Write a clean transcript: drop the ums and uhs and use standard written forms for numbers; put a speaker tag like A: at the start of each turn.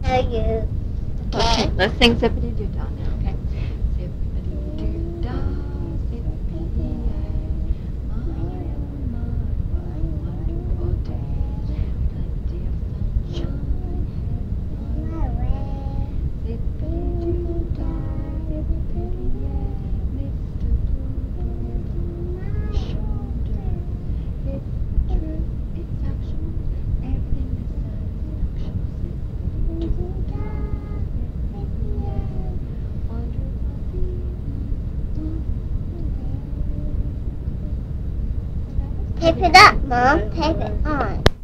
A: Are you?
B: Okay, let's sing Zippity Doo Dah now, okay? Zippity Doo Dah, zippity yay. I am my wonderful day. Plenty of sunshine in my way. Zippity Doo Dah, zippity yay. Mr. Bluebird on my shoulder. It's true, it's actual, everything is satisfaction. Zippity Doo Dah.
A: Tape it up, Mom. Tape it on.